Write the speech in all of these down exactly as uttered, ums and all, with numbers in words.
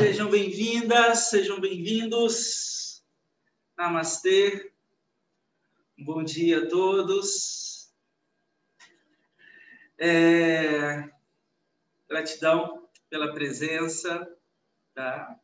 Sejam bem-vindas, sejam bem-vindos. Namastê. Bom dia a todos. É... Gratidão pela presença. Tá?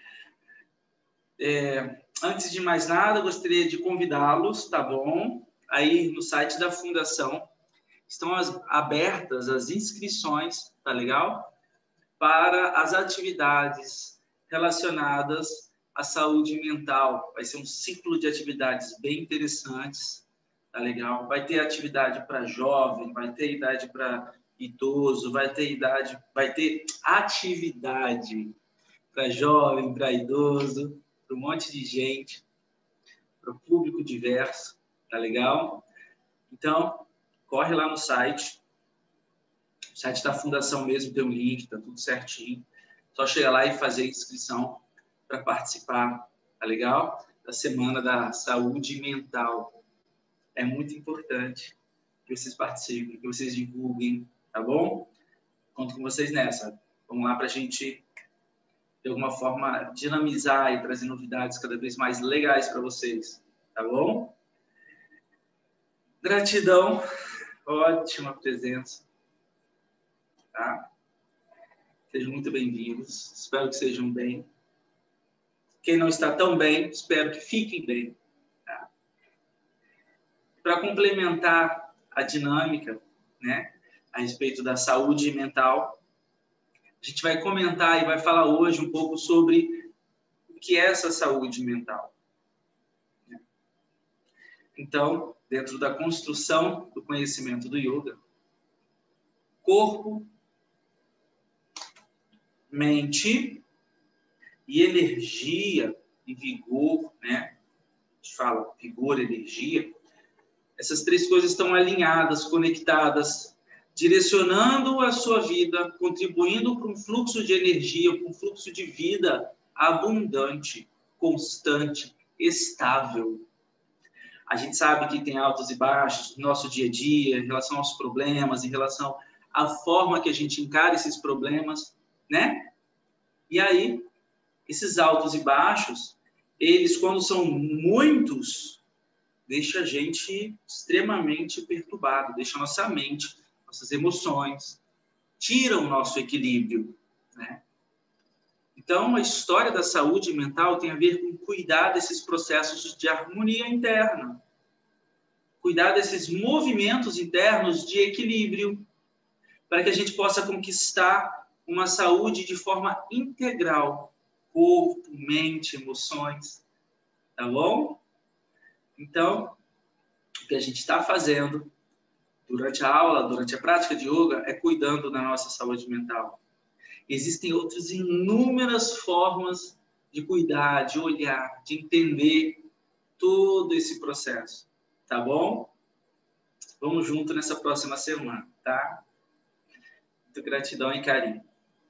É... Antes de mais nada, eu gostaria de convidá-los, tá bom? Aí no site da Fundação estão as... abertas as inscrições, tá legal? Para as atividades relacionadas à saúde mental. Vai ser um ciclo de atividades bem interessantes, tá legal? Vai ter atividade para jovem, vai ter idade para idoso, vai ter idade, vai ter atividade para jovem, para idoso, para um monte de gente, para o público diverso, tá legal? Então, corre lá no site. O site da Fundação mesmo tem um link, tá tudo certinho. Só chegar lá e fazer a inscrição para participar, tá legal? Da Semana da Saúde Mental. É muito importante que vocês participem, que vocês divulguem, tá bom? Conto com vocês nessa. Vamos lá para a gente, de alguma forma, dinamizar e trazer novidades cada vez mais legais para vocês, tá bom? Gratidão, ótima presença. Tá? Sejam muito bem-vindos. Espero que sejam bem. Quem não está tão bem, espero que fiquem bem. Tá? Para complementar a dinâmica, né, a respeito da saúde mental, a gente vai comentar e vai falar hoje um pouco sobre o que é essa saúde mental. Então, dentro da construção do conhecimento do yoga, corpo, mente e energia e vigor, né? A gente fala vigor, energia. Essas três coisas estão alinhadas, conectadas, direcionando a sua vida, contribuindo para um fluxo de energia, para um fluxo de vida abundante, constante, estável. A gente sabe que tem altos e baixos no nosso dia a dia, em relação aos problemas, em relação à forma que a gente encara esses problemas, né? E aí, esses altos e baixos, eles, quando são muitos, deixa a gente extremamente perturbado, deixa a nossa mente, nossas emoções, tiram o nosso equilíbrio, né? Então, a história da saúde mental tem a ver com cuidar desses processos de harmonia interna, cuidar desses movimentos internos de equilíbrio, para que a gente possa conquistar uma saúde de forma integral, corpo, mente, emoções, tá bom? Então, o que a gente está fazendo durante a aula, durante a prática de yoga, é cuidando da nossa saúde mental. Existem outras inúmeras formas de cuidar, de olhar, de entender todo esse processo, tá bom? Vamos junto nessa próxima semana, tá? Muito gratidão e carinho.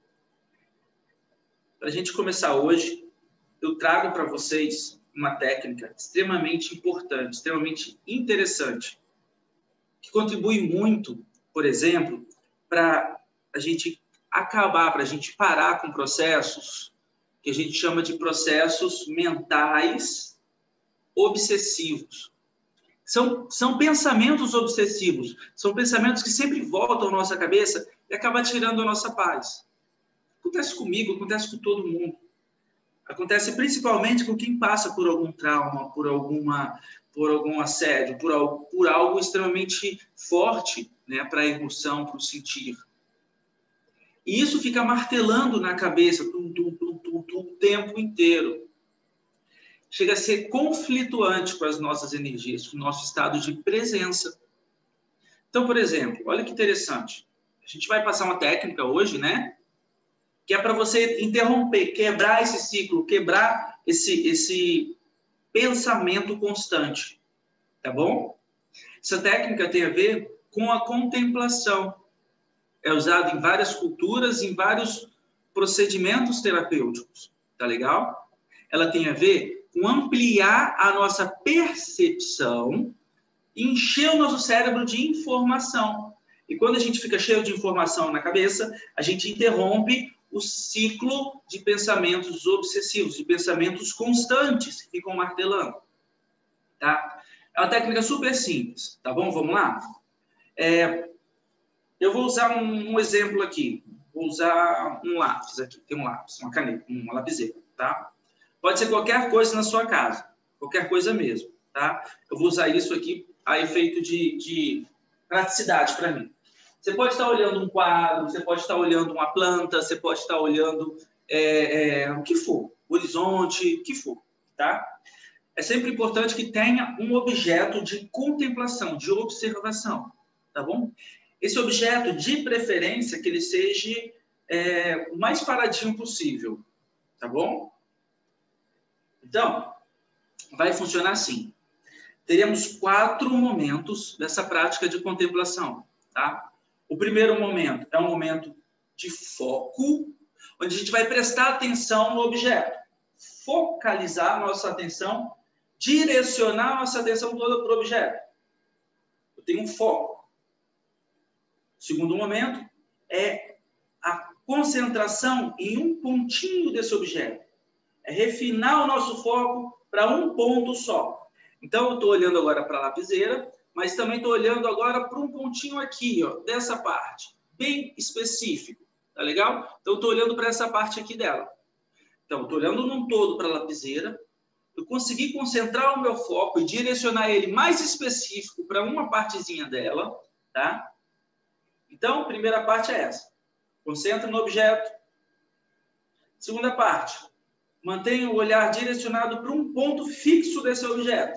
Para a gente começar hoje, eu trago para vocês uma técnica extremamente importante, extremamente interessante, que contribui muito, por exemplo, para a gente acabar, para a gente parar com processos que a gente chama de processos mentais obsessivos. São, são pensamentos obsessivos, são pensamentos que sempre voltam à nossa cabeça e acabam tirando a nossa paz. Acontece comigo, acontece com todo mundo. Acontece principalmente com quem passa por algum trauma, por, alguma, por algum assédio, por algo, por algo extremamente forte, né, para a emoção, para o sentir. E isso fica martelando na cabeça tum, tum, tum, tum, tum, o tempo inteiro. Chega a ser conflituante com as nossas energias, com o nosso estado de presença. Então, por exemplo, olha que interessante. A gente vai passar uma técnica hoje, né? Que é para você interromper, quebrar esse ciclo, quebrar esse, esse pensamento constante, tá bom? Essa técnica tem a ver com a contemplação. É usada em várias culturas, em vários procedimentos terapêuticos, tá legal? Ela tem a ver com ampliar a nossa percepção e encher o nosso cérebro de informação. E quando a gente fica cheio de informação na cabeça, a gente interrompe o ciclo de pensamentos obsessivos, de pensamentos constantes que ficam martelando. Tá? É uma técnica super simples, tá bom? Vamos lá? É, eu vou usar um, um exemplo aqui. Vou usar um lápis aqui. Tem um lápis, uma caneta, uma lapiseira, tá? Pode ser qualquer coisa na sua casa. Qualquer coisa mesmo, tá? Eu vou usar isso aqui a efeito de, de praticidade para mim. Você pode estar olhando um quadro, você pode estar olhando uma planta, você pode estar olhando é, é, o que for, horizonte, o que for, tá? É sempre importante que tenha um objeto de contemplação, de observação, tá bom? Esse objeto, de preferência, que ele seja é, o mais paradinho possível, tá bom? Então, vai funcionar assim. Teremos quatro momentos dessa prática de contemplação, tá? O primeiro momento é um momento de foco, onde a gente vai prestar atenção no objeto, focalizar a nossa atenção, direcionar a nossa atenção toda para o objeto. Eu tenho um foco. O segundo momento é a concentração em um pontinho desse objeto. É refinar o nosso foco para um ponto só. Então, eu estou olhando agora para a lapiseira, mas também estou olhando agora para um pontinho aqui, ó, dessa parte, bem específico, tá legal? Então, eu estou olhando para essa parte aqui dela. Então, estou olhando num todo para a lapiseira, eu consegui concentrar o meu foco e direcionar ele mais específico para uma partezinha dela, tá? Então, a primeira parte é essa. Concentra no objeto. Segunda parte, mantenha o olhar direcionado para um ponto fixo desse objeto.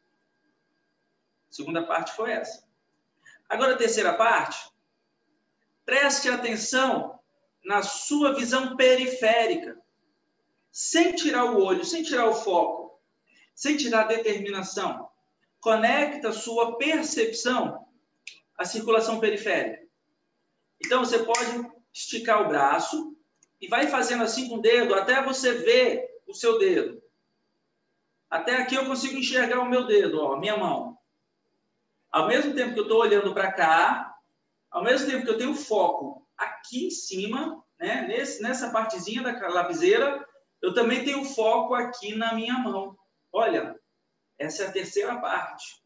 Segunda parte foi essa. Agora, a terceira parte, preste atenção na sua visão periférica, sem tirar o olho, sem tirar o foco, sem tirar a determinação. Conecta a sua percepção à circulação periférica. Então, você pode esticar o braço e vai fazendo assim com o dedo até você ver o seu dedo. Até aqui eu consigo enxergar o meu dedo, ó, minha mão. Ao mesmo tempo que eu estou olhando para cá, ao mesmo tempo que eu tenho foco aqui em cima, né, nesse, nessa partezinha da lapiseira, eu também tenho foco aqui na minha mão. Olha, essa é a terceira parte.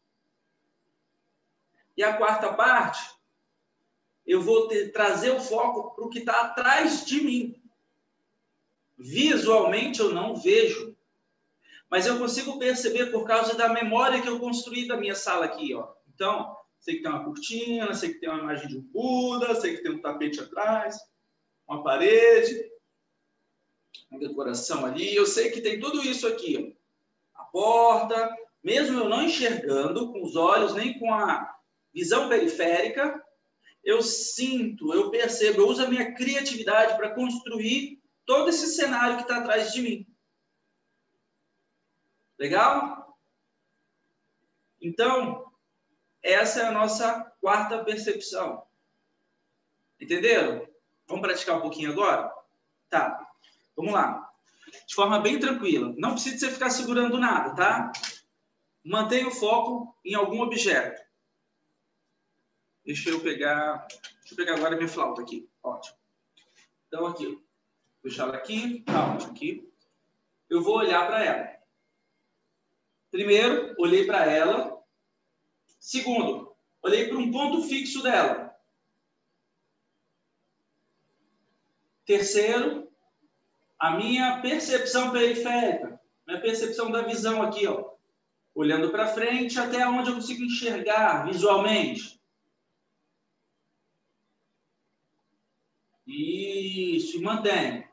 E a quarta parte, eu vou ter, trazer o foco para o que está atrás de mim. Visualmente eu não vejo, mas eu consigo perceber por causa da memória que eu construí da minha sala aqui, ó. Então, sei que tem uma cortina, sei que tem uma imagem de um Buda, sei que tem um tapete atrás, uma parede, uma decoração ali. Eu sei que tem tudo isso aqui, ó. A porta, mesmo eu não enxergando com os olhos, nem com a visão periférica, eu sinto, eu percebo, eu uso a minha criatividade para construir todo esse cenário que está atrás de mim. Legal? Então, essa é a nossa quarta percepção. Entenderam? Vamos praticar um pouquinho agora? Tá. Vamos lá. De forma bem tranquila. Não precisa você ficar segurando nada, tá? Mantenha o foco em algum objeto. Deixa eu pegar... Deixa eu pegar agora a minha flauta aqui. Ótimo. Então, aqui. Vou deixar ela aqui. Tá, ótimo. Aqui. Eu vou olhar para ela. Primeiro, olhei para ela. Segundo, olhei para um ponto fixo dela. Terceiro, a minha percepção periférica. Minha percepção da visão aqui, ó. Olhando para frente até onde eu consigo enxergar visualmente. Isso, e mantém.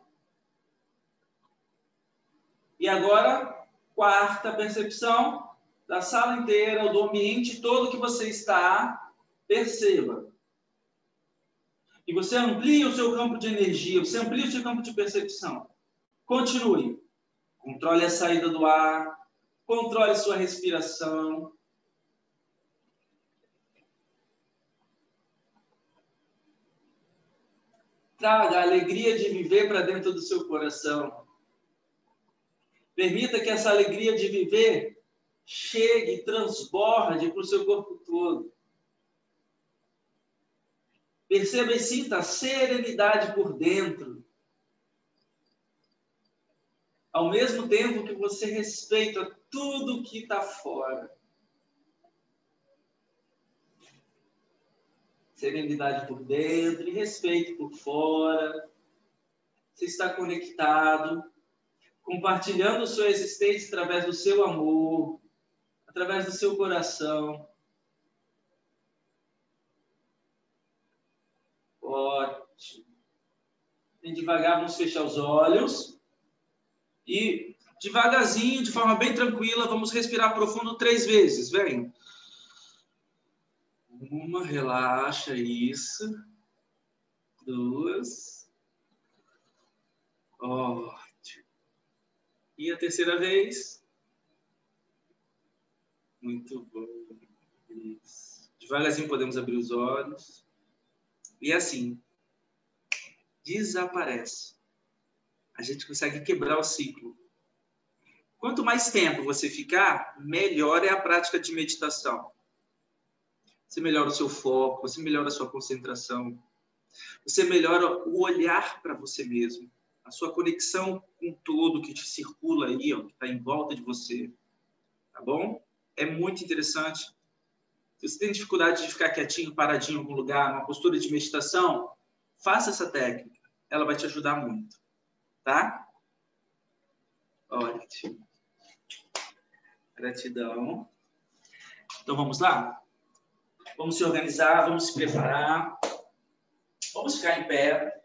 E agora, quarta percepção da sala inteira, do ambiente todo que você está, perceba. E você amplia o seu campo de energia, você amplia o seu campo de percepção. Continue. Controle a saída do ar, controle sua respiração. Traga a alegria de viver para dentro do seu coração. Permita que essa alegria de viver chegue, transborde para o seu corpo todo. Perceba e sinta a serenidade por dentro. ao mesmo tempo que você respeita tudo que está fora. Serenidade por dentro e respeito por fora. Você está conectado, compartilhando sua existência através do seu amor, através do seu coração. Ótimo. E devagar, vamos fechar os olhos. E devagarzinho, de forma bem tranquila, vamos respirar profundo três vezes. Vem. Uma, relaxa, isso. Duas. Ótimo. E a terceira vez. Muito bom. Isso. Devagarzinho podemos abrir os olhos. E assim, desaparece. A gente consegue quebrar o ciclo. Quanto mais tempo você ficar, melhor é a prática de meditação. Você melhora o seu foco, você melhora a sua concentração, você melhora o olhar para você mesmo, a sua conexão com tudo que te circula aí, ó, que está em volta de você. Tá bom? É muito interessante. Se você tem dificuldade de ficar quietinho, paradinho em algum lugar, uma postura de meditação, faça essa técnica. Ela vai te ajudar muito. Tá? Ótimo. Gratidão. Então, vamos lá? Vamos se organizar, vamos se preparar. Vamos ficar em pé.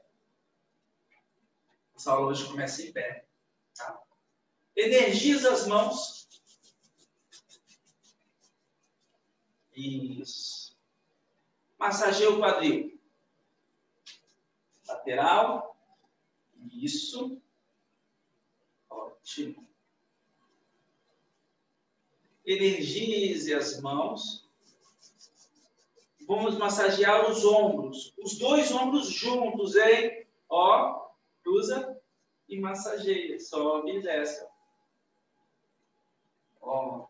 Essa aula hoje começa em pé. Tá? Energiza as mãos. Isso. Massageia o quadril. Lateral. Isso. Ótimo. Energize as mãos. Vamos massagear os ombros. Os dois ombros juntos, hein? Ó, cruza e massageia. Sobe e desce. Ó.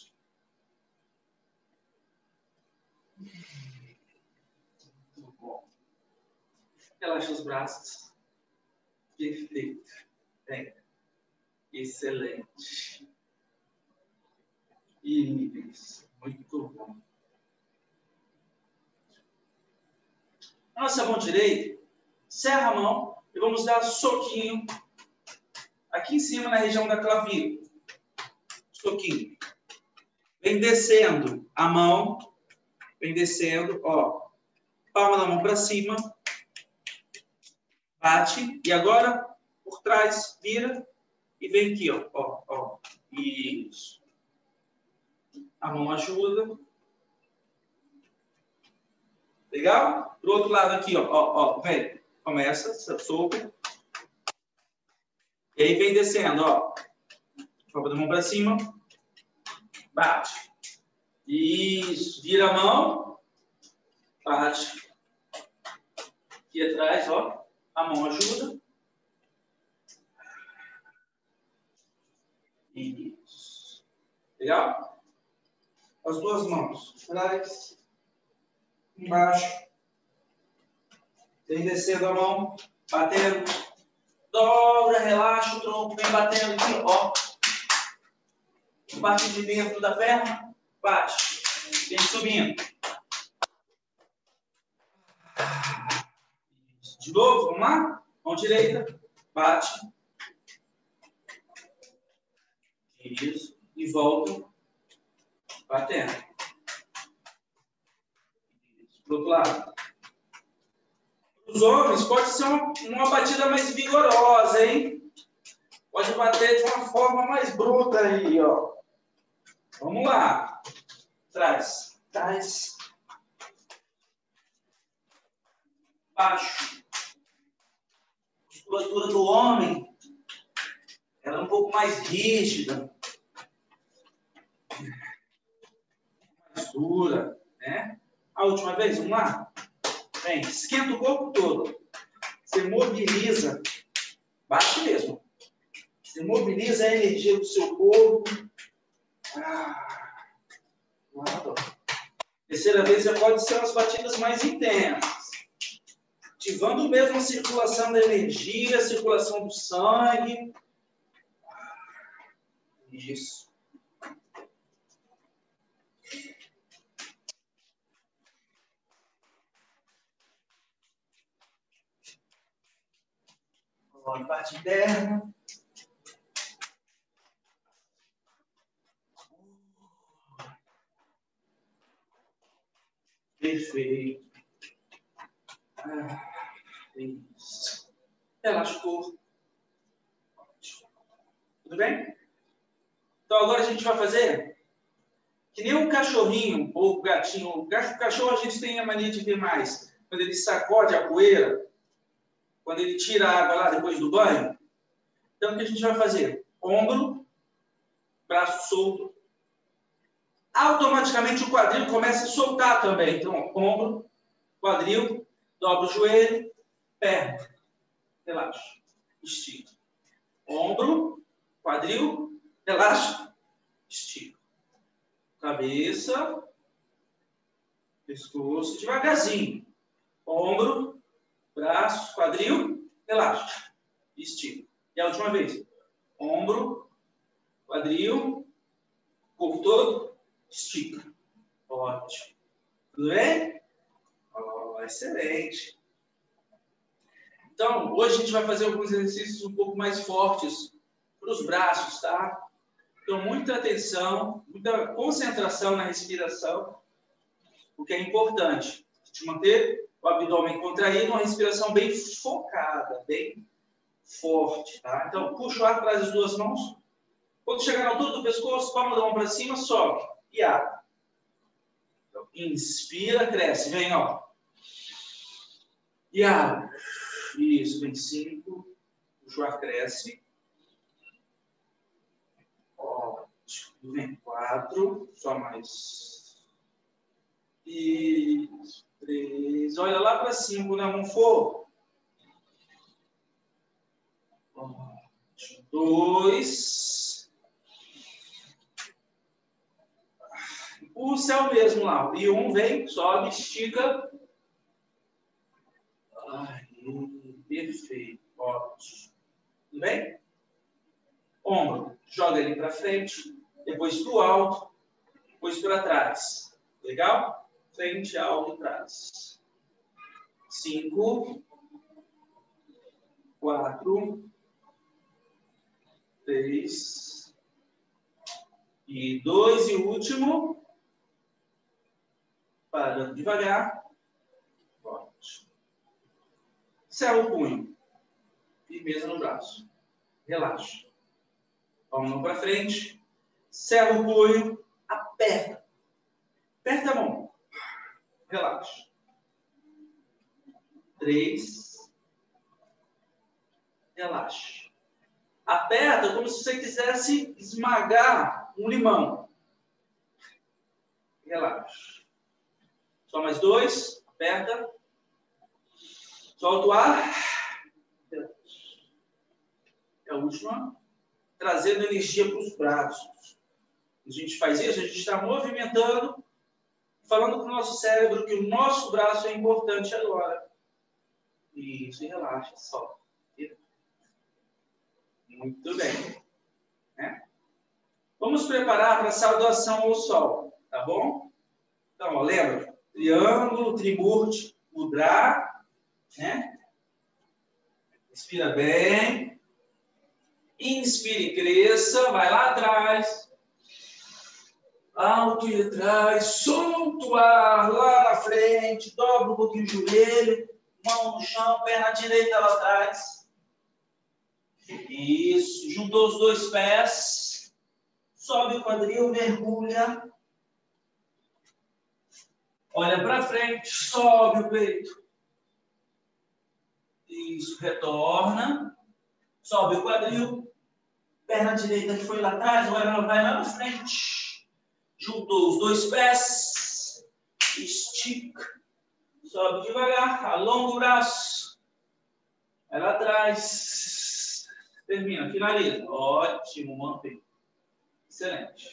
Muito bom. Relaxa os braços. Perfeito. Bem. Excelente. Isso. Muito bom. Nossa mão direita, serra a mão e vamos dar soquinho aqui em cima na região da clavícula. Soquinho. Vem descendo a mão, vem descendo, ó. Palma da mão para cima. Bate. E agora, por trás, vira e vem aqui, ó. Ó, ó. Isso. A mão ajuda. Legal? Pro outro lado aqui, ó, ó, ó, vem. Começa, soco. E aí vem descendo, ó. Palma da mão para cima. Bate. Isso. Vira a mão. Bate. Aqui atrás, ó. A mão ajuda. Isso. Legal? As duas mãos. Atrás. Embaixo. Vem descendo a mão, batendo. Dobra, relaxa o tronco, vem batendo aqui, ó. Parte de dentro da perna, bate. Vem subindo. De novo, vamos lá? Mão direita, bate. Isso. E volta. Batendo. Do outro lado. Os homens, pode ser uma, uma batida mais vigorosa, hein? Pode bater de uma forma mais bruta aí, ó. Vamos lá. Trás. Trás. Baixo. A musculatura do homem, ela é um pouco mais rígida. Mais dura, né? A última vez, vamos lá? Vem, esquenta o corpo todo. Você mobiliza. Bate mesmo. Você mobiliza a energia do seu corpo. Ah, claro. Terceira vez já pode ser umas batidas mais intensas. Ativando mesmo a circulação da energia, a circulação do sangue. Isso. Agora, parte interna. Perfeito. Ah, isso. Relaxa o corpo. Tudo bem? Então, agora a gente vai fazer que nem um cachorrinho ou um gatinho. O cachorro a gente tem a mania de ver mais. Quando ele sacode a poeira, quando ele tira a água lá depois do banho. Então, o que a gente vai fazer? Ombro, braço solto. Automaticamente o quadril começa a soltar também. Então, ombro, quadril, dobra o joelho, perna. Relaxa. Estica. Ombro, quadril, relaxa. Estica. Cabeça, pescoço, devagarzinho. Ombro, braço, quadril, relaxa. Estica. E a última vez. Ombro, quadril, corpo todo, estica. Ótimo. Tudo bem? Oh, excelente. Então, hoje a gente vai fazer alguns exercícios um pouco mais fortes para os braços, tá? Então, muita atenção, muita concentração na respiração, o que é importante. De manter o abdômen contraído, uma respiração bem focada, bem forte, tá? Então, puxa o ar atrás das duas mãos. Quando chegar na altura do pescoço, palma da mão para cima, sobe e abre. Então, inspira, cresce. Vem, ó. E abre. Isso, vem cinco. Puxa o ar, cresce. Ó, vem quatro. Só mais. E três. Olha lá para cima, quando a mão for. Ó, dois. O céu mesmo lá. E um vem, sobe, estica. Ai, perfeito. Ótimo. Tudo bem? Ombro. Joga ele para frente. Depois para o alto. Depois para trás. Legal? Frente, alto e trás. Cinco. Quatro. Três. E dois. E o último. Parando devagar. Ótimo. Cerra o punho. Firmeza no braço. Relaxa. Palma a mão para frente. Cerra o punho. Aperta. Aperta a mão. Relaxa. Três. Relaxa. Aperta como se você quisesse esmagar um limão. Relaxa. Só mais dois. Aperta. Solta o ar. É a última. Trazendo energia para os braços. A gente faz isso, a gente está movimentando, falando para o nosso cérebro que o nosso braço é importante agora. Isso, e relaxa, solta. Muito bem. Né? Vamos preparar para a saudação ao sol, tá bom? Então, ó, lembra? Triângulo, trimurti, mudra, né? Respira bem. Inspire, cresça, vai lá atrás. Alto e atrás, solta o ar lá na frente, dobra um pouquinho o joelho, mão no chão, perna direita lá atrás. Isso, juntou os dois pés, sobe o quadril, mergulha. Olha para frente, sobe o peito. Isso, retorna. Sobe o quadril. Perna direita que foi lá atrás, agora ela vai lá na frente. Juntou os dois pés. Estica. Sobe devagar, alonga o braço. Vai lá atrás. Termina, finaliza. Ótimo, mantém. Excelente.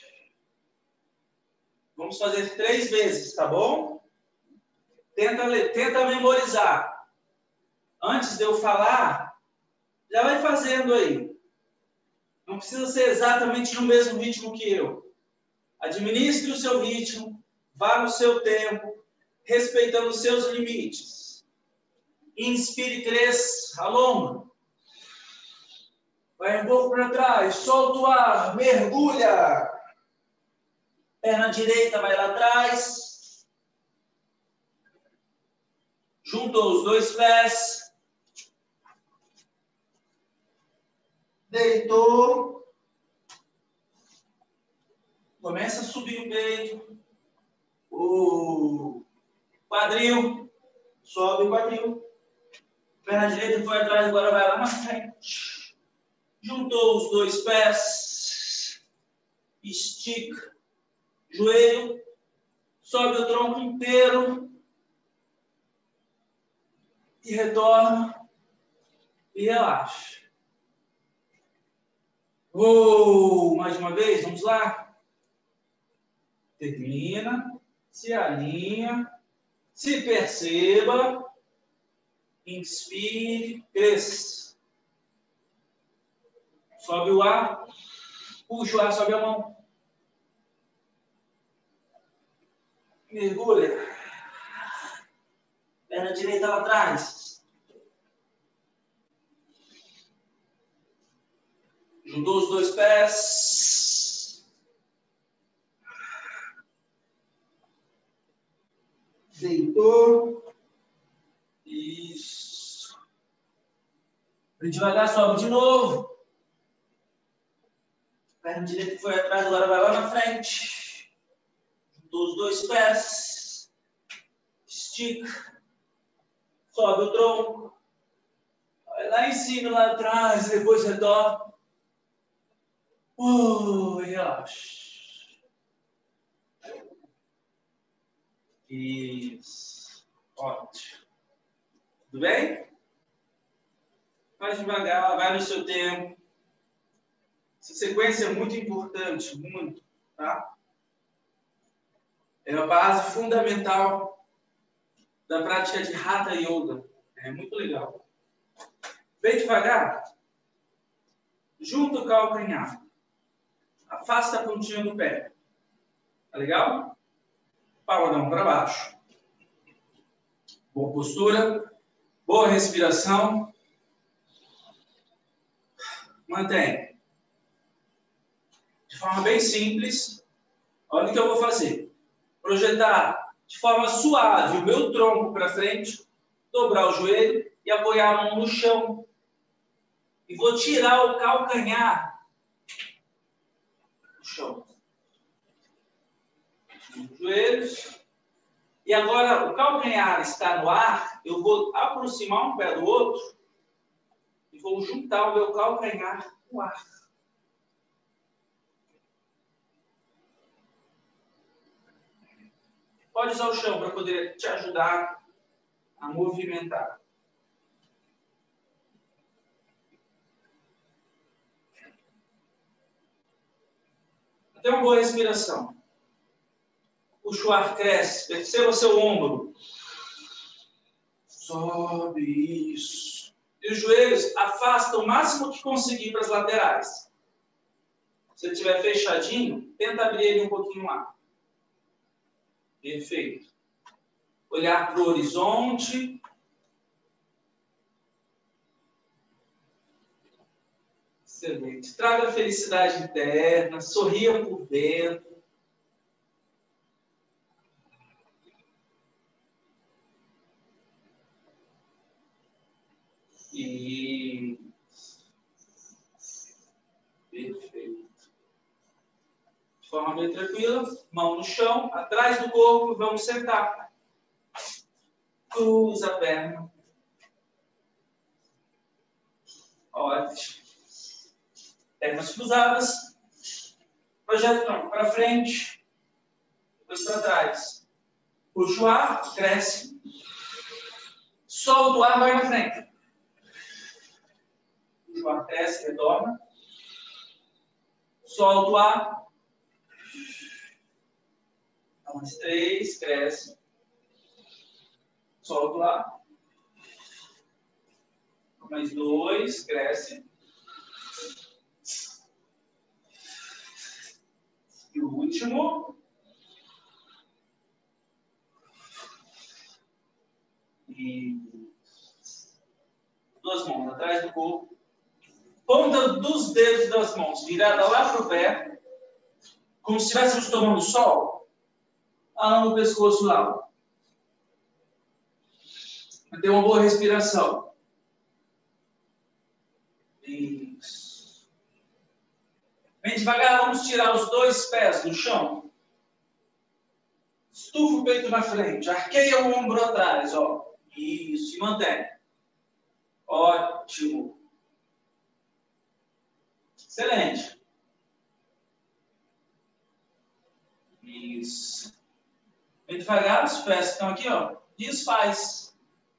Vamos fazer três vezes, tá bom? Tenta, tenta memorizar. Antes de eu falar, já vai fazendo aí. Não precisa ser exatamente no mesmo ritmo que eu. Administre o seu ritmo, vá no seu tempo, respeitando os seus limites. Inspire, cresça, alonga. Vai um pouco para trás, solta o ar, mergulha. Perna direita vai lá atrás. Juntou os dois pés. Deitou. Começa a subir o peito. O quadril. Sobe o quadril. Perna direita foi atrás, agora vai lá na frente. Juntou os dois pés. Estica. Joelho. Sobe o tronco inteiro. E retorna. E relaxa. Oh, mais uma vez, vamos lá. Termina. Se alinha. Se perceba. Inspire. Cresça. Sobe o ar. Puxa o ar, sobe a mão. Mergulha. Perna direita lá atrás. Juntou os dois pés. Deitou. Isso. Bem devagar, sobe de novo. Perna direita foi atrás, agora vai lá na frente. Juntou os dois pés. Estica. Sobe o tronco. Vai lá em cima, lá atrás, depois retorna. Uh, relaxa. Isso. Ótimo. Tudo bem? Faz devagar, vai no seu tempo. Essa sequência é muito importante, muito, tá? É a base fundamental da prática de Hatha Yoga. É muito legal. Bem devagar. Junta o calcanhar. Afasta a pontinha do pé. Tá legal? Palma da mão para baixo. Boa postura. Boa respiração. Mantém. De forma bem simples. Olha o que eu vou fazer. Projetar de forma suave o meu tronco para frente. Dobrar o joelho e apoiar a mão no chão. E vou tirar o calcanhar do chão. Os joelhos. E agora o calcanhar está no ar. Eu vou aproximar um pé do outro. E vou juntar o meu calcanhar no ar. Pode usar o chão para poder te ajudar a movimentar. Tenha uma boa respiração. Puxa o ar, cresce. Perceba seu ombro. Sobe, isso. E os joelhos afasta o máximo que conseguir para as laterais. Se ele estiver fechadinho, tenta abrir ele um pouquinho lá. Perfeito. Olhar para o horizonte. Excelente. Traga felicidade interna, sorria por dentro. E... Perfeito. De forma bem tranquila, mão no chão, atrás do corpo, vamos sentar. Cruza a perna. Ótimo. Pernas cruzadas. Projeta o tronco para frente. Depois para trás. Puxa o ar, cresce. Solta o ar, vai na frente. Puxa o ar, cresce, retorna. Solta o ar. Mais três, cresce. Solta o ar. Mais dois, cresce. E o último. E duas mãos atrás do corpo. Ponta dos dedos das mãos virada lá para o pé. Como se estivéssemos tomando sol. Alonga o pescoço lá. Manter uma boa respiração. Isso. Bem devagar, vamos tirar os dois pés do chão. Estufa o peito na frente. Arqueia o ombro atrás, ó. Isso, e mantém. Ótimo. Excelente. Isso. Bem devagar, os pés estão aqui, ó. Desfaz.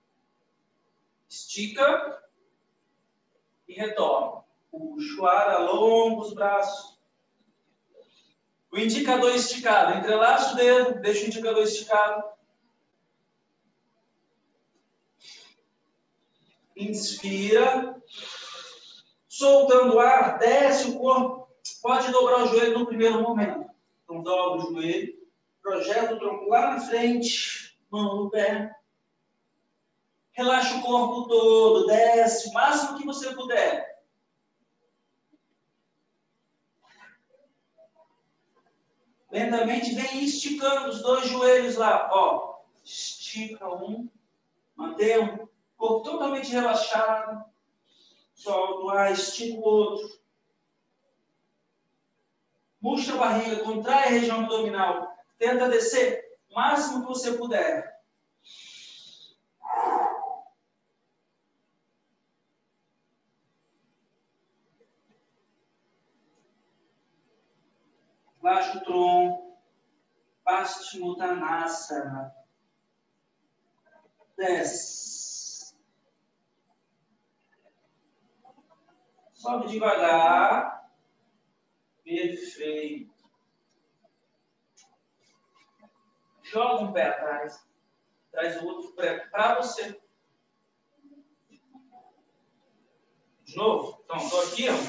Estica. E retorna. Puxa o ar, alonga os braços. O indicador esticado. Entrelaça o dedo, deixa o indicador esticado. Inspira. Soltando o ar, desce o corpo. Pode dobrar o joelho no primeiro momento. Então, dobra o joelho. Projeta o tronco lá na frente. Mão no pé. Relaxa o corpo todo. Desce o máximo que você puder. Lentamente vem esticando os dois joelhos lá. Ó, estica um. Mantém o corpo totalmente relaxado. Solta o ar, estica o outro. Puxa a barriga, contrai a região abdominal. Tenta descer o máximo que você puder. Relaxa o tronco. Paschimottanasana. Desce. Sobe devagar. Perfeito. Joga um pé atrás. Traz o outro pé para você. De novo. Então, estou aqui, ó.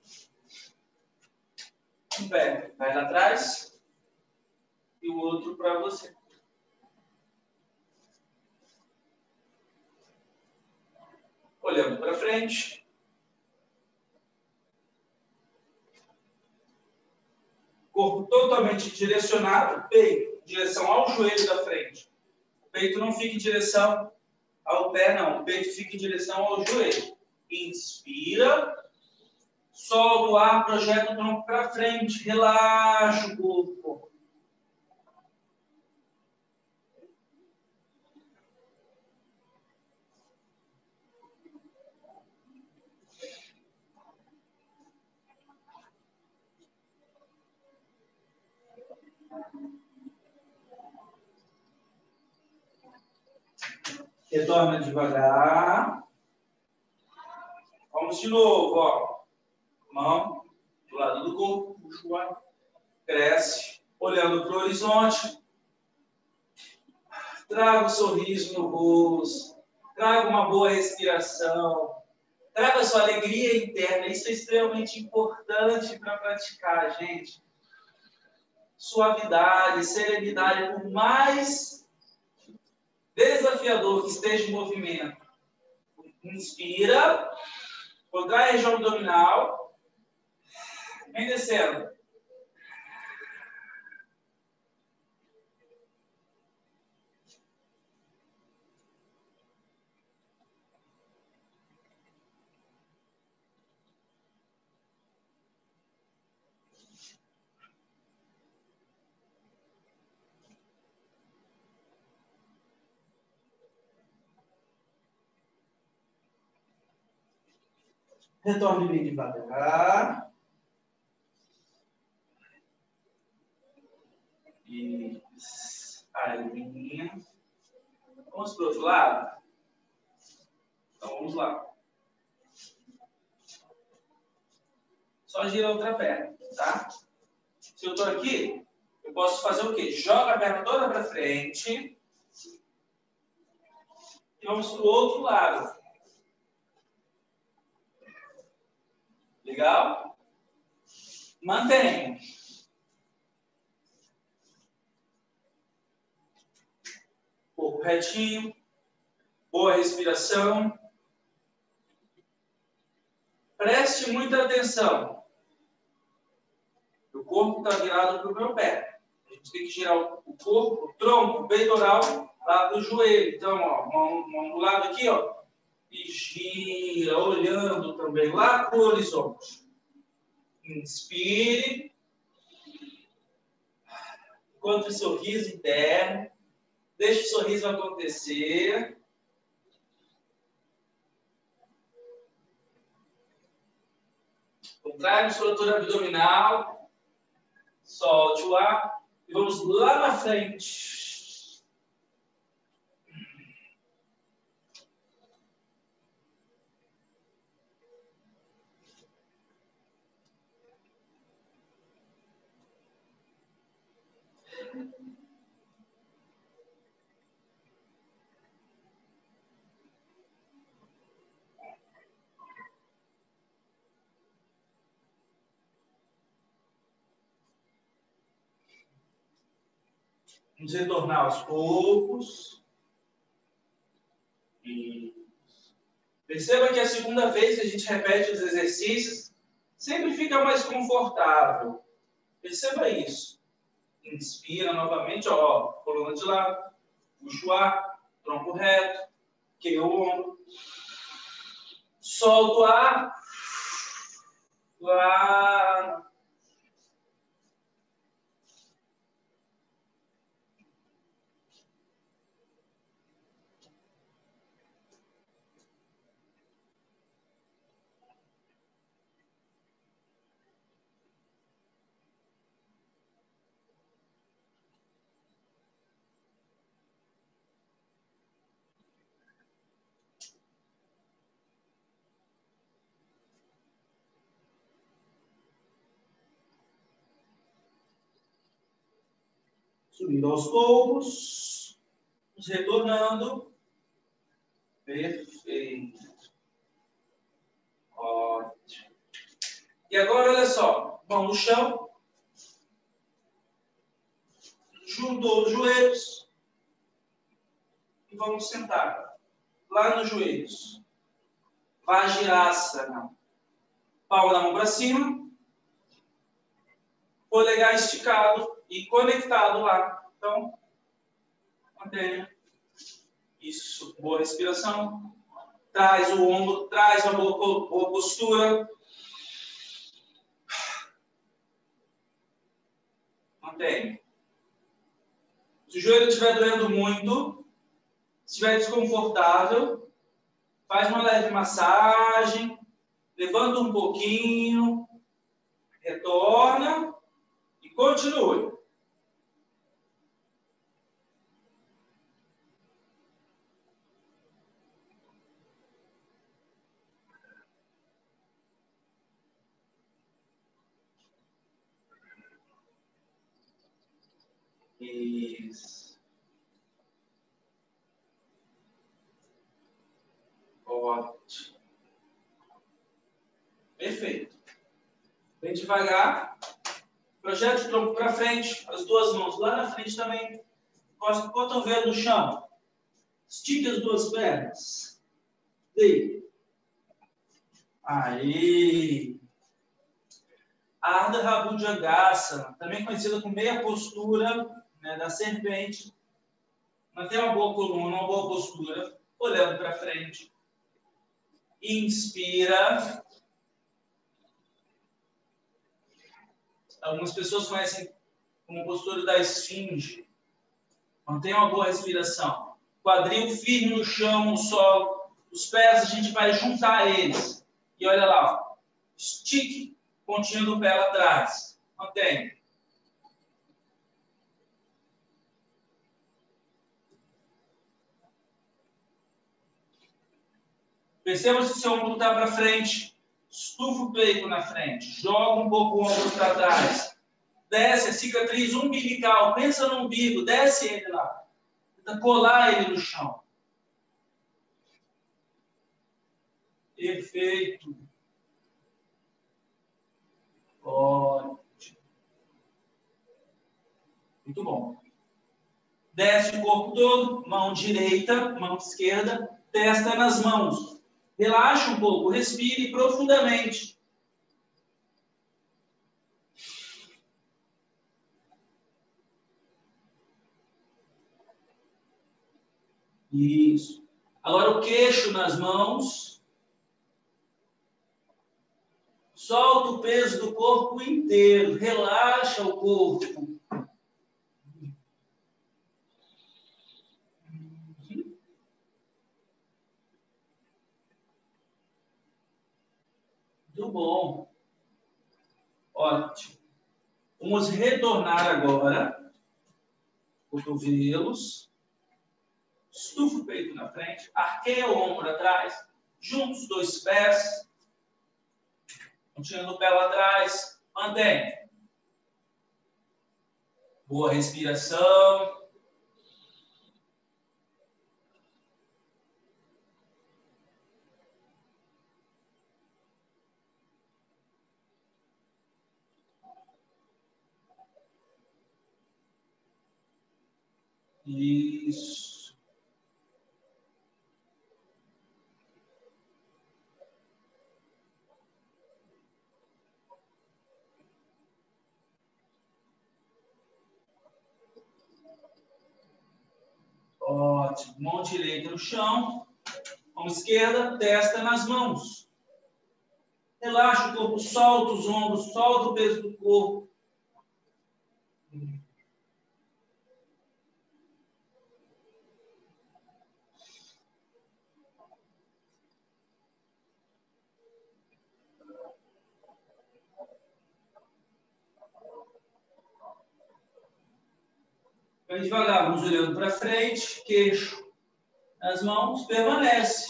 Um pé vai lá atrás. E o outro para você. Olhando para frente. Corpo totalmente direcionado, peito em direção ao joelho da frente. O peito não fica em direção ao pé, não. O peito fica em direção ao joelho. Inspira. Solta o ar, projeta o tronco para frente. Relaxa o corpo. Retorna devagar. Vamos de novo, ó. Mão do lado do corpo, puxa o ar. Cresce, olhando para o horizonte. Traga um sorriso no rosto. Traga uma boa respiração. Traga sua alegria interna. Isso é extremamente importante para praticar, gente. Suavidade, serenidade, por mais desafiador que esteja em movimento. Inspira. Contrai a região abdominal. Vem descendo. Retorne bem devagar. Isso. Alinha. Vamos para o outro lado? Então vamos lá. Só gira a outra perna, tá? Se eu estou aqui, eu posso fazer o quê? Joga a perna toda para frente. E vamos para o outro lado. Legal? Mantenha. Corpo retinho. Boa respiração. Preste muita atenção. O corpo está virado para o meu pé. A gente tem que girar o corpo, o tronco, o peitoral lá do joelho. Então, ó, mão, mão do lado aqui, ó. E gira, olhando também lá para o horizonte. Inspire. Encontre o sorriso interno. Deixe o sorriso acontecer. Contrai a musculatura abdominal. Solte o ar. E vamos lá na frente. Vamos retornar aos poucos. E perceba que a segunda vez que a gente repete os exercícios, sempre fica mais confortável. Perceba isso. Inspira novamente, ó, coluna de lado, puxa o ar, tronco reto, queia o ombro. Solta o ar. Lá. Subindo aos poucos. Vamos retornando. Perfeito. Ótimo. E agora, olha só. Mão no chão. Juntou os joelhos. E vamos sentar. Lá nos joelhos. Vajrasana. Palma da mão para cima. Polegar esticado e conectado lá. Então, mantenha. Isso. Boa respiração. Traz o ombro, traz a boa, boa postura. Mantenha. Se o joelho estiver doendo muito, se estiver desconfortável, faz uma leve massagem, levanta um pouquinho, retorna e continue. Isso. Ótimo. Perfeito. Bem devagar. Projete o tronco para frente. As duas mãos lá na frente também. Encosta o cotovelo no chão. Estique as duas pernas. Deita. Aí. Ardha Bhujangasana, também conhecida como meia postura, né, da serpente. Mantenha uma boa coluna, uma boa postura, olhando para frente. Inspira. Algumas pessoas conhecem como postura da esfinge. Mantenha uma boa respiração. Quadril firme no chão, no solo. Os pés a gente vai juntar eles. E olha lá, ó. Estique, pontinha do pé lá atrás. Mantenha. Perceba se o seu ombro está para frente. Estufa o peito na frente. Joga um pouco o ombro para trás. Desce a cicatriz umbilical. Pensa no umbigo. Desce ele lá. Tenta colar ele no chão. Perfeito. Ótimo. Muito bom. Desce o corpo todo, mão direita, mão esquerda, testa nas mãos. Relaxa um pouco, respire profundamente. Isso. Agora o queixo nas mãos. Solta o peso do corpo inteiro. Relaxa o corpo. Muito bom. Ótimo. Vamos retornar agora. Cotovelos. Estufa o peito na frente. Arqueia o ombro atrás. Junta os dois pés. Continua o pé lá atrás. Mantém. Boa respiração. Isso. Ótimo. Mão direita no chão. Mão esquerda, testa nas mãos. Relaxa o corpo, solta os ombros, solta o peso do corpo. Vem devagar, vamos olhando para frente, queixo nas mãos, permanece.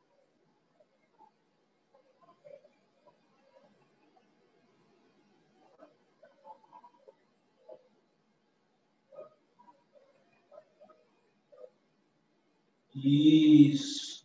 Isso.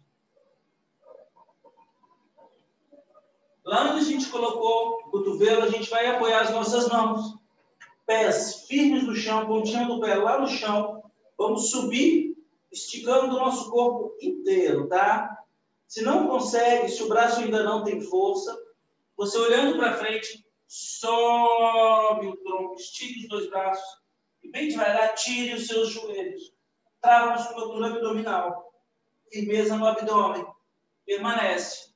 Lá onde a gente colocou o cotovelo, a gente vai apoiar as nossas mãos. Pés firmes no chão, pontinha do pé lá no chão. Vamos subir, esticando o nosso corpo inteiro, tá? Se não consegue, se o braço ainda não tem força, você olhando para frente, sobe o tronco, estique os dois braços e bem devagar tire os seus joelhos. Trava a musculatura abdominal. Firmeza no abdômen. Permanece.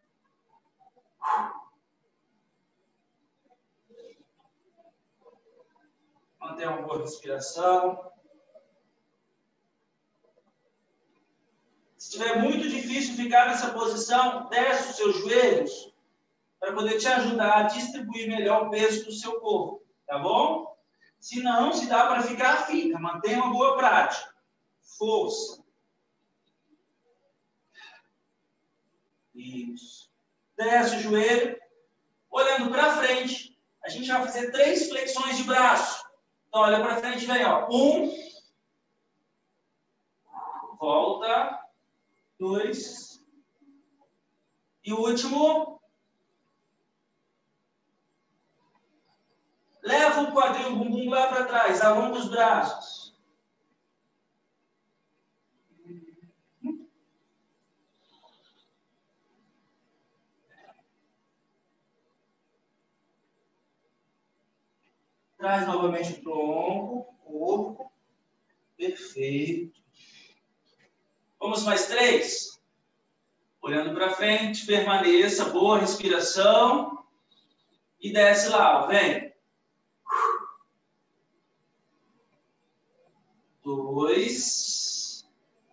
Mantenha uma boa respiração. Se estiver muito difícil ficar nessa posição, desce os seus joelhos para poder te ajudar a distribuir melhor o peso do seu corpo. Tá bom? Se não, se dá para ficar, fica. Mantenha uma boa prática. Força. Isso. Desce o joelho. Olhando para frente, a gente vai fazer três flexões de braço. Então, olha para frente, vem, ó. Um. Volta. Dois. E o último. Leva o quadril, o bumbum lá para trás. Alonga os braços. Traz novamente o tronco, o corpo. Perfeito. Vamos mais três? Olhando para frente, permaneça, boa respiração. E desce lá, ó, vem. Dois.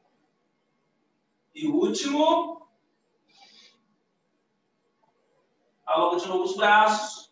E último. Alonga de novo os braços.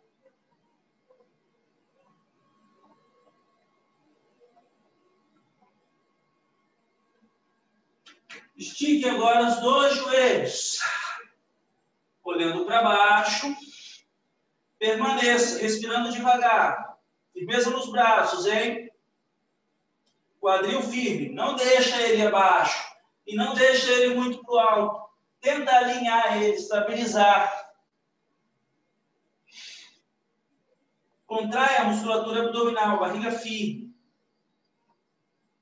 Estique agora os dois joelhos. Olhando para baixo. Permaneça, respirando devagar. Firmeza nos braços, hein? Quadril firme. Não deixa ele abaixo. E não deixa ele muito para o alto. Tenta alinhar ele, estabilizar. Contrai a musculatura abdominal, barriga firme.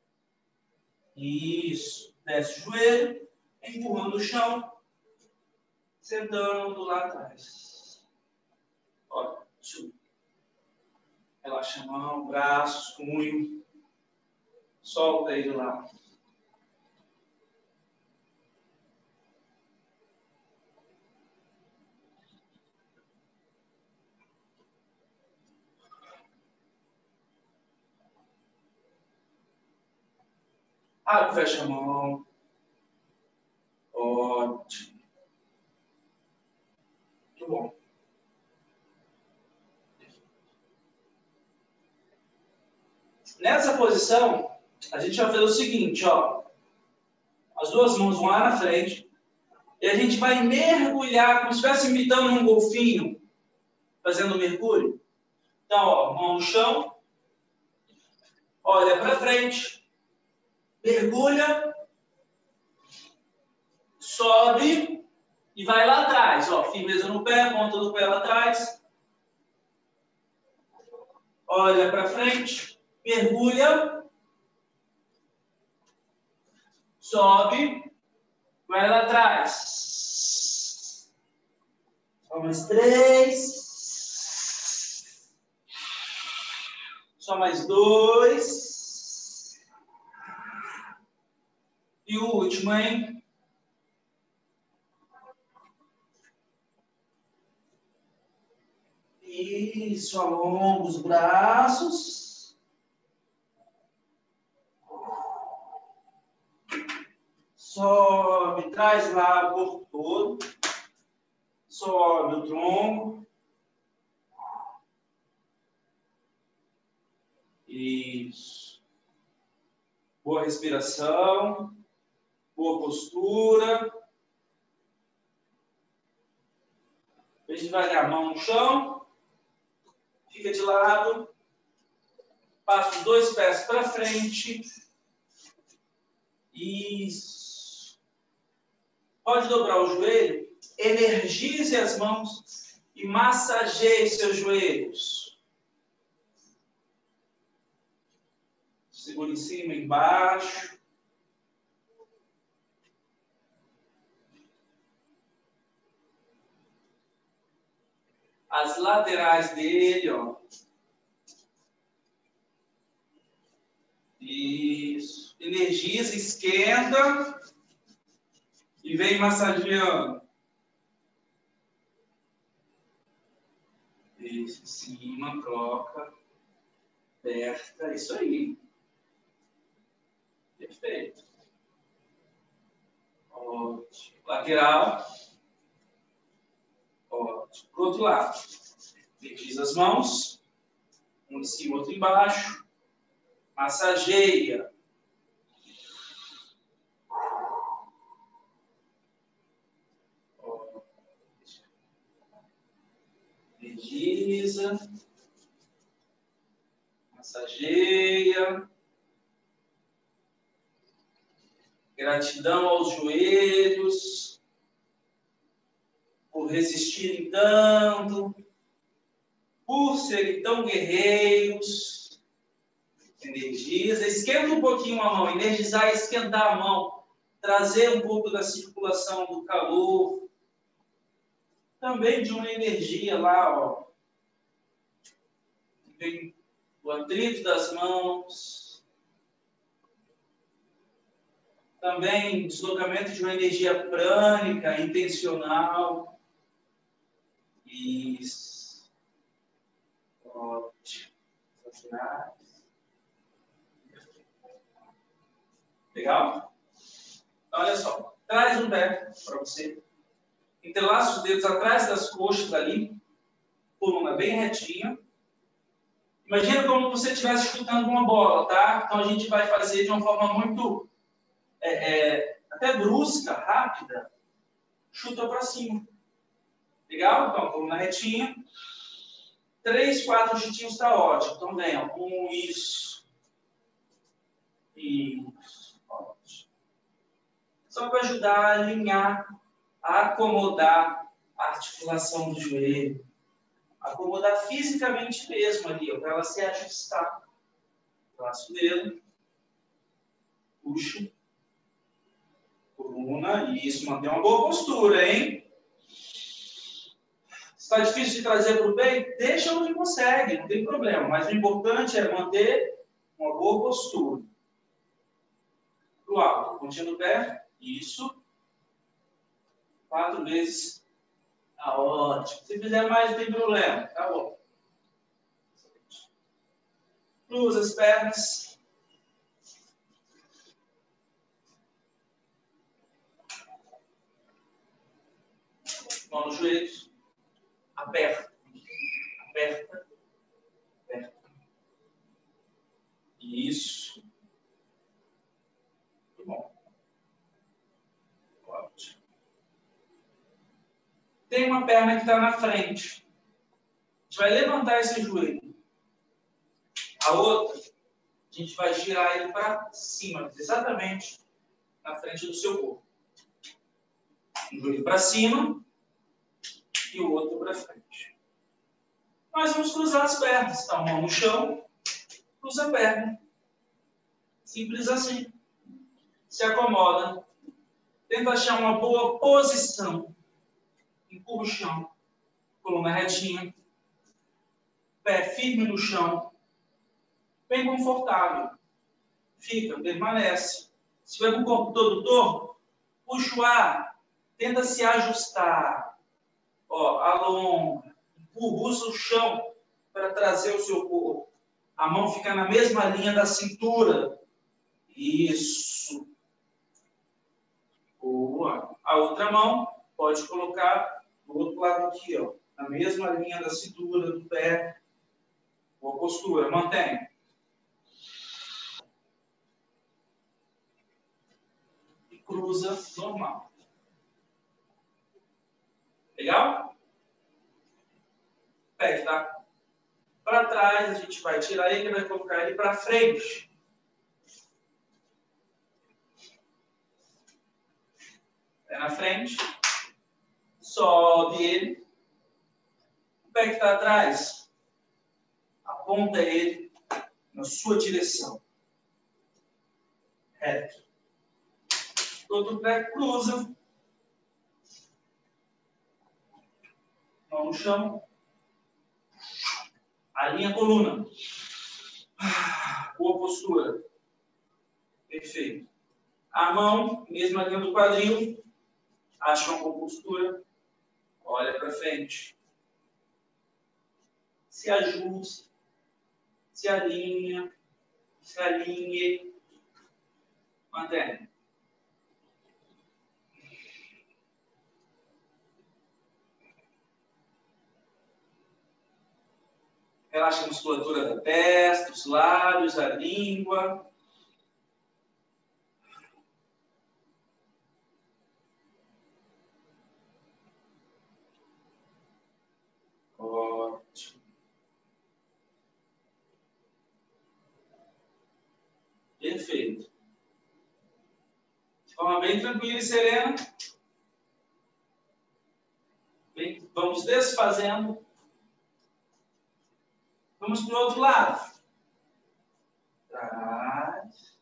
Isso. Desce o joelho, empurrando o chão, sentando lá atrás. Olha, sube. Relaxa a mão, braços, punho. Solta aí do lado. Abre, fecha a mão. Ótimo. Muito bom. Nessa posição, a gente vai fazer o seguinte, ó. As duas mãos vão lá na frente. E a gente vai mergulhar, como se estivesse imitando um golfinho, fazendo um mergulho. Então, ó, mão no chão. Olha para frente. Mergulha. Sobe. E vai lá atrás, ó. Firmeza no pé, ponta do pé lá atrás. Olha para frente. Mergulha. Sobe. Vai lá atrás. Só mais três. Só mais dois. E o último, hein? Isso, alonga os braços. Sobe, traz lá o corpo todo. Sobe o tronco. Isso. Boa respiração. Boa postura. Deixa devagar a mão no chão. Fica de lado. Passa os dois pés para frente. Isso. Pode dobrar o joelho. Energize as mãos e massageie seus joelhos. Segura em cima e embaixo. As laterais dele, ó. Isso. Energiza, esquenta e vem massageando. Isso, cima, troca, aperta, isso aí. Perfeito. Ótimo. Lateral. Ótimo. Pro outro lado. Energiza as mãos. Um em cima, outro embaixo. Massageia. Energiza. Massageia. Gratidão aos joelhos por resistirem tanto, por serem tão guerreiros. Energiza, esquenta um pouquinho a mão, energizar e esquentar a mão, trazer um pouco da circulação do calor, também de uma energia lá, ó. Vem o atrito das mãos, também deslocamento de uma energia prânica, intencional. Isso. Ótimo. Legal? Então, olha só. Traz um pé para você. Entrelaça os dedos atrás das coxas ali. Coluna bem retinha. Imagina como você estivesse chutando uma bola, tá? Então, a gente vai fazer de uma forma muito... É, é, até brusca, rápida. Chuta para cima. Legal? Então, coluna retinha. Três, quatro chutinhos está ótimo. Então, vem, ó. Um, isso. Isso. Ótimo. Só para ajudar a alinhar, a acomodar a articulação do joelho. Acomodar fisicamente mesmo ali, para ela se ajustar. Passo o dedo. Puxa. Coluna. Isso, manter uma boa postura, hein? Está difícil de trazer para o peito? Deixa onde consegue, não tem problema. Mas o importante é manter uma boa postura. Para o alto, pontinha do pé. Isso. Quatro vezes. Tá ótimo. Se fizer mais, não tem problema. Tá bom. Cruza as pernas. Mão nos joelhos. Aperta. Aperta. Aperta. Isso. Muito bom. Ótimo. Tem uma perna que está na frente. A gente vai levantar esse joelho. A outra, a gente vai girar ele para cima, exatamente na frente do seu corpo. Um joelho para cima e o outro para frente. Nós vamos cruzar as pernas. Tá, mão no chão, cruza a perna. Simples assim. Se acomoda. Tenta achar uma boa posição. Empurra o chão. Coluna retinha. Pé firme no chão. Bem confortável. Fica, permanece. Se tiver com o corpo todo torto, puxa o ar. Tenta se ajustar. Ó, alonga. Empurra o chão para trazer o seu corpo. A mão fica na mesma linha da cintura. Isso. Boa. A outra mão pode colocar do outro lado aqui, ó, na mesma linha da cintura do pé. Boa postura. Mantém. E cruza normal. Legal? Pé que tá para trás, a gente vai tirar ele e vai colocar ele para frente. Pé na frente. Sobe ele. O pé que está atrás, aponta ele na sua direção. Reto. Todo pé cruza. Mão no chão. Alinha a coluna. Boa postura. Perfeito. A mão, mesma linha do quadril. Acha uma boa postura. Olha para frente. Se ajuste. Se alinha. Se alinhe. Mantém. Relaxa a musculatura da testa, os lábios, a língua. Ótimo. Perfeito. De forma bem tranquila e serena. Bem, vamos desfazendo. Vamos para o outro lado. Traz.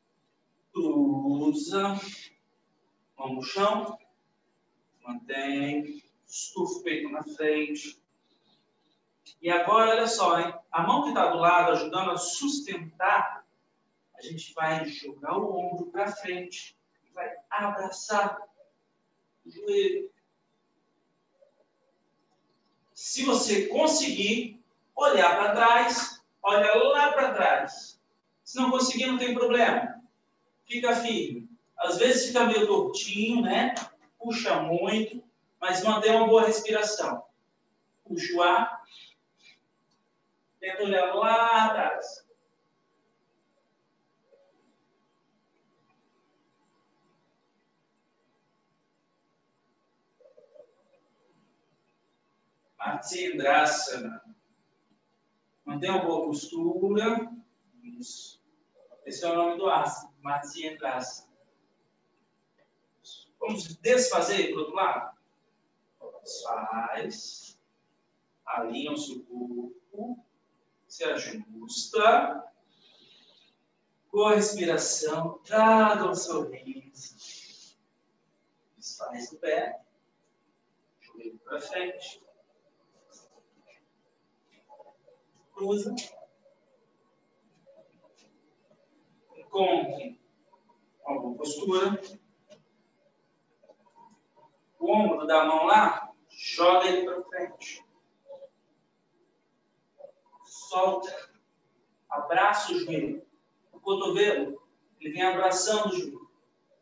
Cruza. Mão no chão. Mantém. Estufa o peito na frente. E agora, olha só, hein? A mão que está do lado, ajudando a sustentar, a gente vai jogar o ombro para frente. Vai abraçar o joelho. Se você conseguir olhar para trás, olha lá para trás. Se não conseguir, não tem problema. Fica firme. Às vezes fica meio tortinho, né? Puxa muito, mas mantém uma boa respiração. Puxa o ar. Tenta olhar lá atrás. Matsyendrasana. Mantenha uma boa postura. Isso. Esse é o nome do asana. Matsyendrasana. Vamos desfazer para o outro lado? Faz. Alinha o seu corpo. Se ajusta. Boa respiração. Traga um sorriso. Desfaz o pé. Joelho para frente. Cruza. Encontre uma boa postura. O ombro da mão lá, joga ele para frente. Solta. Abraça o joelho. O cotovelo, ele vem abraçando o joelho.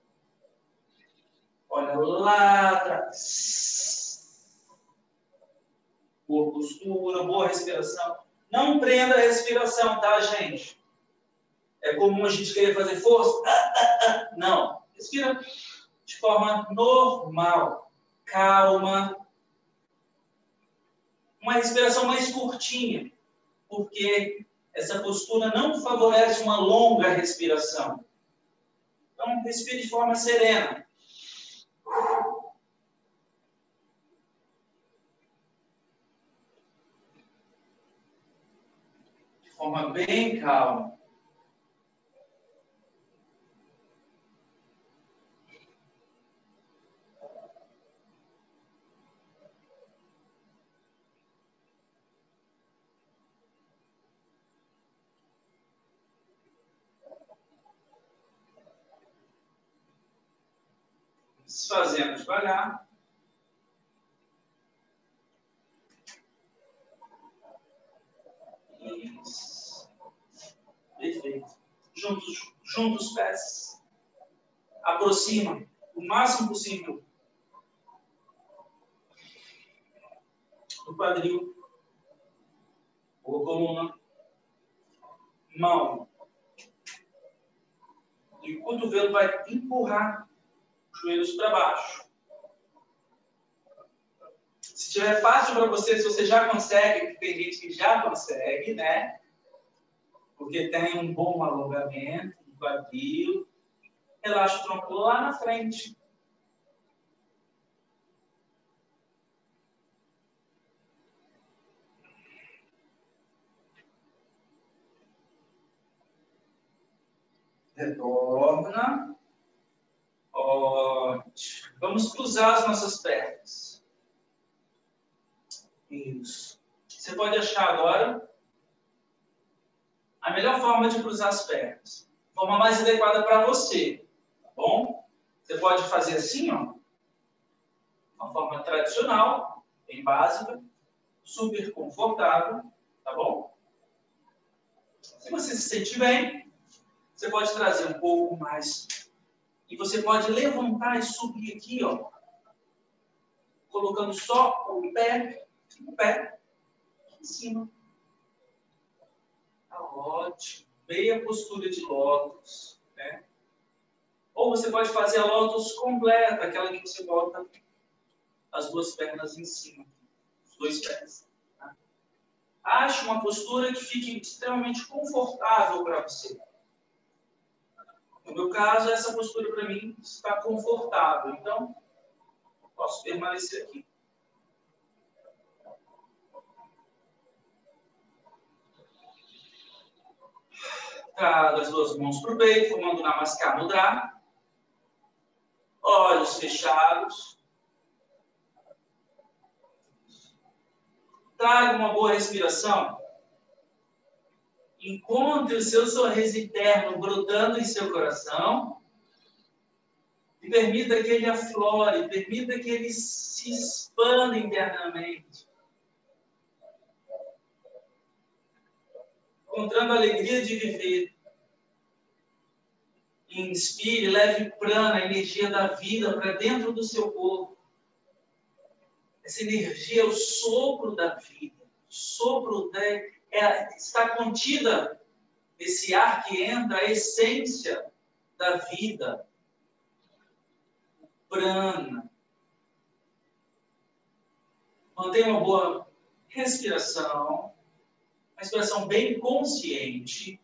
Olha lá atrás. Boa postura, boa respiração. Não prenda a respiração, tá, gente? É comum a gente querer fazer força. Ah, ah, ah. Não. Respira de forma normal, calma. Uma respiração mais curtinha, porque essa postura não favorece uma longa respiração. Então, respire de forma serena. De forma bem calma. Desfazendo devagar. Isso. Perfeito. Juntos, juntos os pés. Aproxima o máximo possível do quadril. Boa coluna. Mão. E o cotovelo vai empurrar os joelhos para baixo. Se tiver fácil para você, se você já consegue, porque tem gente que já consegue, né? Porque tem um bom alongamento do quadril. Relaxa o tronco lá na frente. Retorna. Ótimo. Vamos cruzar as nossas pernas. Isso. Você pode achar agora a melhor forma de cruzar as pernas. Forma mais adequada para você. Tá bom? Você pode fazer assim, ó. Uma forma tradicional, bem básica, super confortável. Tá bom? Se você se sentir bem, você pode trazer um pouco mais. E você pode levantar e subir aqui, ó. Colocando só o pé, o pé aqui em cima. Tá ótimo. Meia postura de lótus, né? Ou você pode fazer a lótus completa, aquela que você bota as duas pernas em cima, os dois pés. Tá? Ache uma postura que fique extremamente confortável para você. No meu caso, essa postura para mim está confortável. Então, posso permanecer aqui. Traga as duas mãos para o peito, formando Namaskar Mudra. Olhos fechados. Traga uma boa respiração. Encontre o seu sorriso interno brotando em seu coração. E permita que ele aflore, permita que ele se expanda internamente. Encontrando a alegria de viver. Inspire, leve prana, a energia da vida para dentro do seu corpo. Essa energia é o sopro da vida. O sopro da, é, está contida nesse ar que entra, a essência da vida. Prana. Mantenha uma boa respiração. Uma respiração bem consciente.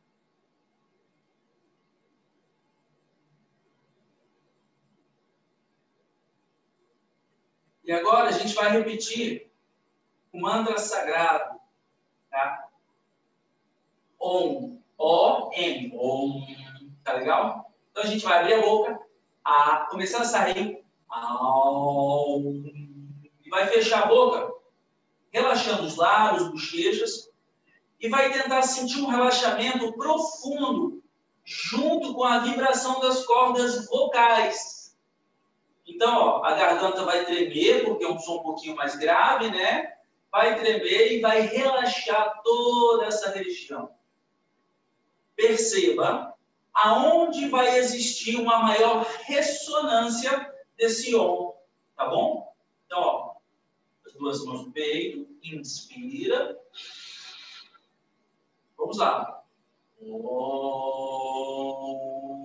E agora a gente vai repetir o mantra sagrado, tá? Om. O M. Om. Tá legal? Então a gente vai abrir a boca, a, começando a sair. Aum, e vai fechar a boca, relaxando os lábios, bochechas, e vai tentar sentir um relaxamento profundo, junto com a vibração das cordas vocais. Então, ó, a garganta vai tremer, porque é um som um pouquinho mais grave, né? Vai tremer e vai relaxar toda essa região. Perceba aonde vai existir uma maior ressonância desse Om, tá bom? Então, ó, as duas mãos no peito, inspira. Vamos lá. Om.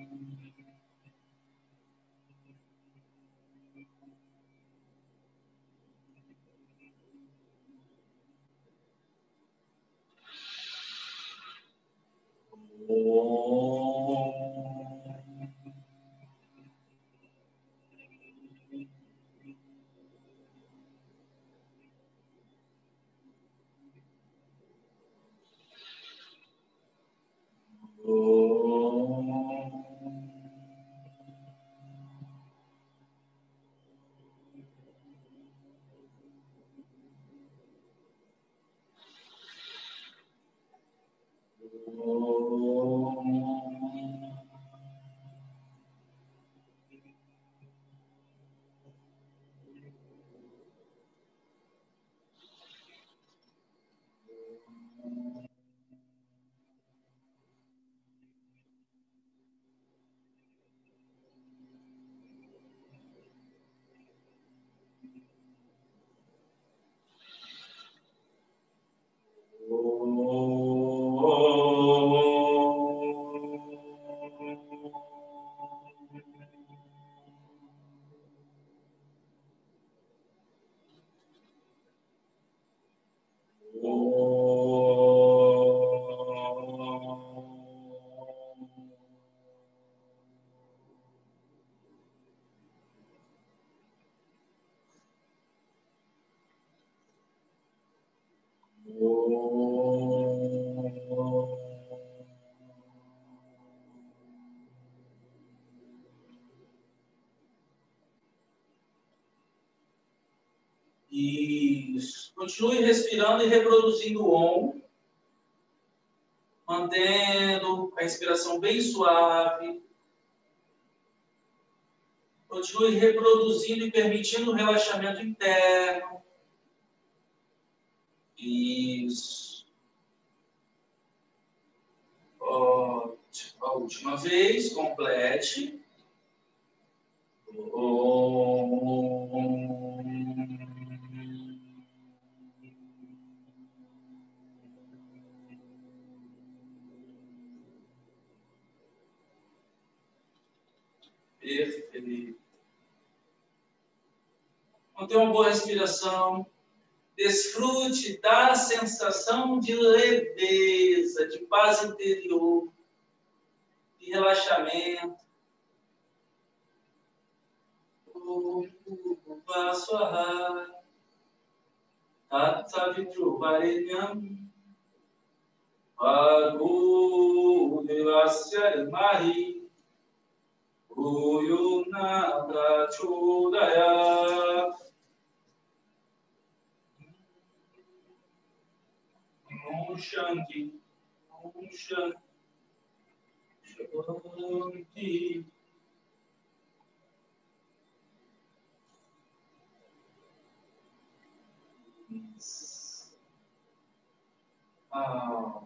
Isso. Continue respirando e reproduzindo o Om, mantendo a respiração bem suave. Continue reproduzindo e permitindo o relaxamento interno. Isso. Ótimo. A última vez, complete. Om. Perfeito. Mantenha uma boa respiração. Desfrute da sensação de leveza, de paz interior, de relaxamento. Vaswaha Tatsavitruvarenyam Bhargo Devasya Dhimahi Bhuyo na Prachodayat. Om Shanti, Om Shanti, Shanti. Ah,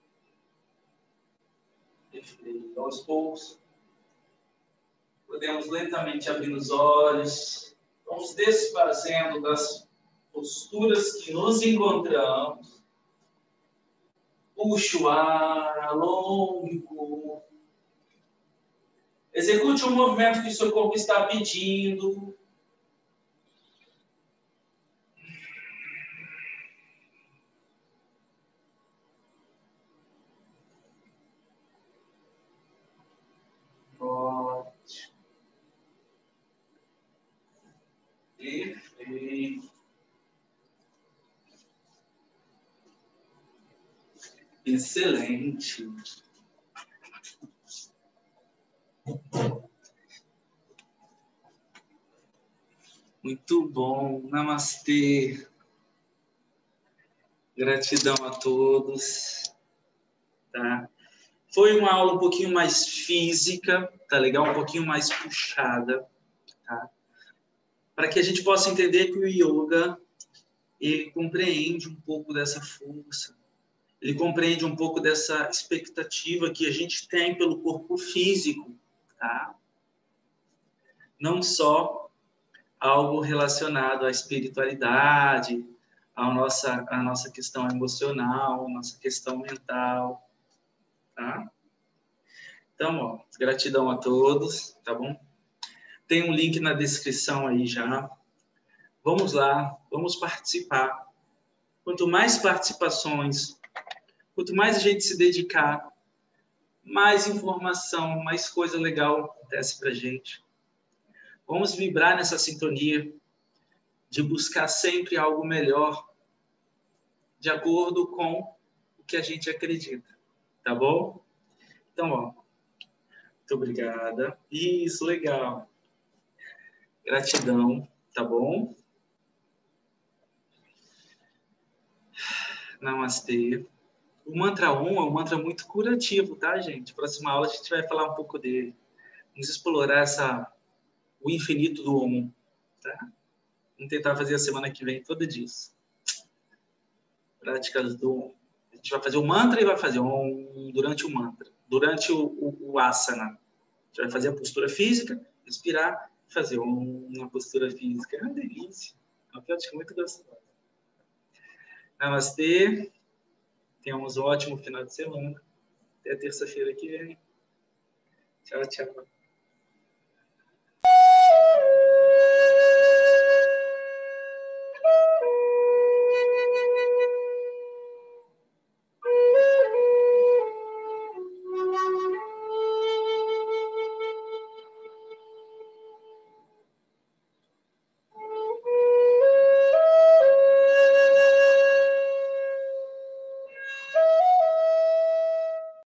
perfeito. Aos poucos, podemos lentamente abrir os olhos, vamos desfazendo das posturas que nos encontramos. Puxe o ar, alongue o corpo. Execute o movimento que o seu corpo está pedindo. Ótimo. Perfeito. Excelente. Muito bom. Namastê. Gratidão a todos. Tá? Foi uma aula um pouquinho mais física, tá legal? Um pouquinho mais puxada, tá? Para que a gente possa entender que o yoga, ele compreende um pouco dessa força, ele compreende um pouco dessa expectativa que a gente tem pelo corpo físico, tá? Não só algo relacionado à espiritualidade, à nossa, à nossa questão emocional, à nossa questão mental, tá? Então, ó, gratidão a todos, tá bom? Tem um link na descrição aí já. Vamos lá, vamos participar. Quanto mais participações, quanto mais a gente se dedicar, mais informação, mais coisa legal acontece pra gente. Vamos vibrar nessa sintonia de buscar sempre algo melhor, de acordo com o que a gente acredita, tá bom? Então, ó, muito obrigada. Isso, legal. Gratidão, tá bom? Namastê. O mantra Om é um mantra muito curativo, tá, gente? Próxima aula a gente vai falar um pouco dele. Vamos explorar essa, o infinito do Om, tá? Vamos tentar fazer a semana que vem toda disso. Práticas do Om. A gente vai fazer o mantra e vai fazer Om durante o mantra. Durante o, o, o asana. A gente vai fazer a postura física, respirar, fazer Om na postura física. É uma delícia. É uma prática muito gostosa. Namastê. Tenhamos um ótimo final de semana. Até terça-feira que vem. Tchau, tchau.